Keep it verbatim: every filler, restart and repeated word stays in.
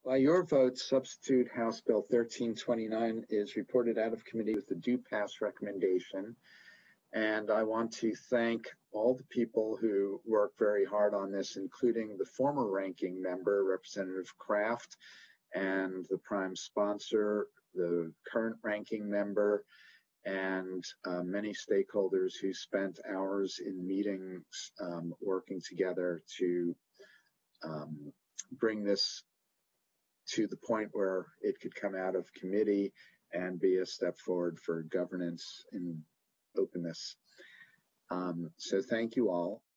By your vote, substitute House Bill thirteen twenty-nine is reported out of committee with the do pass recommendation. And I want to thank all the people who worked very hard on this, including the former ranking member, Representative Kraft, and the prime sponsor, the current ranking member, and uh, many stakeholders who spent hours in meetings um, working together to um, bring this to the point where it could come out of committee and be a step forward for governance and openness. Um, so thank you all.